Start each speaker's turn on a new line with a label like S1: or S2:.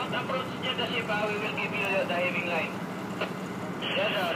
S1: Don't approach near the ship, we will give you the heaving line. Yes, sir.